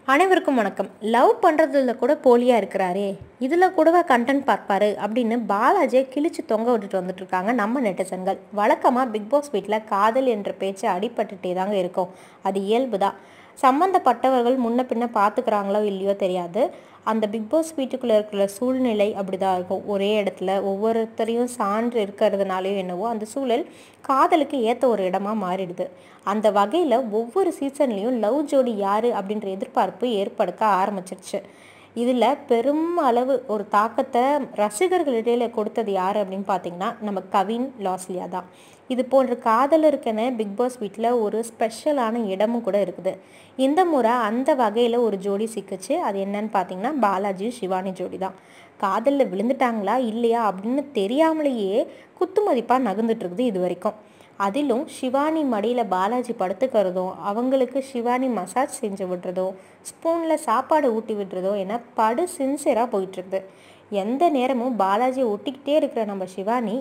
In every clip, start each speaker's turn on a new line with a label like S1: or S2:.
S1: அனைவருக்கும் வணக்கம். லவ் பண்ணுறதுல கூட போலியாக இருக்கிறாரே, இதில் கூடவா கண்டென்ட் பார்ப்பாரு அப்படின்னு பாலாஜியை கிழிச்சு தொங்க விட்டுட்டு வந்துட்டு இருக்காங்க நம்ம நெட்டிசன்கள். வழக்கமாக பிக் பாஸ் வீட்டில் காதல் என்ற பேச்சு அடிபட்டுட்டே தாங்க இருக்கும். அது இயல்பு தான். சம்மந்தப்பட்டவர்கள் முன்ன பின்ன பார்த்துக்கிறாங்களோ இல்லையோ தெரியாது. அந்த பிக் பாஸ் வீட்டுக்குள்ளே இருக்கிற சூழ்நிலை அப்படி தான் இருக்கும். ஒரே இடத்துல ஒவ்வொருத்தரையும் சான்று இருக்கிறதுனாலையும் என்னவோ அந்த சூழல் காதலுக்கு ஏற்ற ஒரு இடமா மாறிடுது. அந்த வகையில் ஒவ்வொரு சீசன்லேயும் லவ் ஜோடி யார் அப்படின்ற எதிர்பார்ப்பு ஏற்படுத்த ஆரம்பிச்சிருச்சு. இதில் பெரும் அளவு ஒரு தாக்கத்தை ரசிகர்களிடையில கொடுத்தது யார் அப்படின்னு பார்த்தீங்கன்னா நம்ம கவின் லாஸ்லியா தான். இது போன்ற காதலருக்கென பிக் பாஸ் வீட்டில் ஒரு ஸ்பெஷலான இடமும் கூட இருக்குது. இந்த முறை அந்த வகையில் ஒரு ஜோடி சிக்கிச்சு. அது என்னன்னு பார்த்தீங்கன்னா பாலாஜியும் சிவானி ஜோடி தான். காதலில் விழுந்துட்டாங்களா இல்லையா அப்படின்னு தெரியாமலேயே குத்துமதிப்பாக நகர்ந்துட்டு இருக்குது இது வரைக்கும். அதிலும் சிவானி மடியில் பாலாஜி படுத்துக்கிறதும், அவங்களுக்கு சிவானி மசாஜ் செஞ்சு விடுறதும், ஸ்பூனில் சாப்பாடு ஊட்டி விடுறதோ என படு சின்சியராக போயிட்டுருக்குது. எந்த நேரமும் பாலாஜியை ஒட்டிக்கிட்டே இருக்கிற நம்ம சிவானி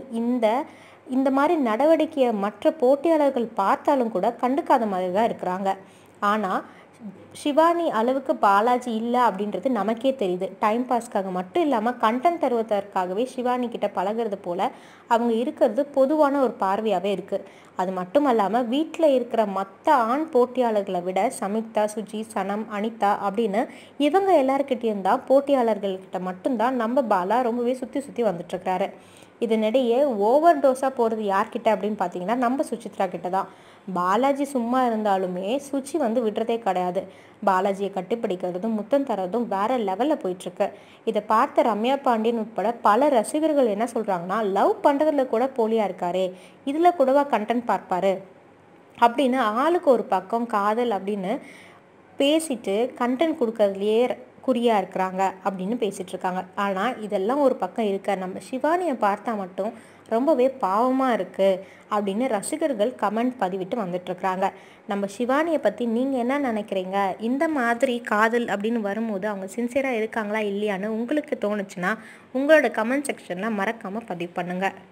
S1: இந்த மாதிரி நடவடிக்கையை மற்ற போட்டியாளர்கள் பார்த்தாலும் கூட கண்டுக்காத மாதிரி தான் இருக்கிறாங்க. ஆனால் சிவானி அளவுக்கு பாலாஜி இல்லை அப்படின்றது நமக்கே தெரியுது. டைம் பாஸ்க்காக மட்டும் இல்லாமல் கண்டென்ட் தருவதற்காகவே சிவானி கிட்ட பழகிறது போல் அவங்க இருக்கிறது பொதுவான ஒரு பார்வையாகவே இருக்குது. அது மட்டும் இல்லாமல் வீட்டில் இருக்கிற மற்ற ஆண் போட்டியாளர்களை விட சமிக்தா, சுஜி, சனம், அனிதா அப்படின்னு இவங்க எல்லாருக்கிட்டேயும் தான் போட்டியாளர்கள்கிட்ட மட்டும்தான் நம்ம பாலா ரொம்பவே சுற்றி வந்துட்டுருக்கிறாரு. இதனிடையே ஓவர் டோஸாக போகிறது யார்கிட்ட அப்படின்னு பார்த்தீங்கன்னா நம்ம சுசித்ரா கிட்ட தான். பாலாஜி சும்மா இருந்தாலுமே சுச்சி விடுறதே கிடையாது. பாலாஜியை கட்டிப்பிடிக்கிறதும் முத்தம் தரதும் வேற லெவலில் போயிட்டுருக்கு. இதை பார்த்த ரம்யா பாண்டியன் உட்பட பல ரசிகர்கள் என்ன சொல்கிறாங்கன்னா, லவ் பண்ணுறதுல கூட போலியாக இருக்காரே, இதில் கூடவா கண்டென்ட் பார்ப்பாரு அப்படின்னு ஆளுக்கு ஒரு பக்கம் காதல் அப்படின்னு பேசிட்டு கண்டென்ட் கொடுக்கறதுலையே குறியாக இருக்கிறாங்க அப்படின்னு பேசிகிட்டு இருக்காங்க. ஆனால் இதெல்லாம் ஒரு பக்கம் இருக்க, நம்ம சிவானியை பார்த்தா மட்டும் ரொம்பவே பாவமாக இருக்குது அப்படின்னு ரசிகர்கள் கமெண்ட் பதிவிட்டு வந்துட்டுருக்குறாங்க. நம்ம சிவானியை பற்றி நீங்கள் என்ன நினைக்கிறீங்க? இந்த மாதிரி காதல் அப்படின்னு வரும்போது அவங்க சின்சியராக இருக்காங்களா இல்லையான்னு உங்களுக்கு தோணுச்சுன்னா உங்களோட கமெண்ட் செக்ஷனில் மறக்காமல் பதிவு பண்ணுங்கள்.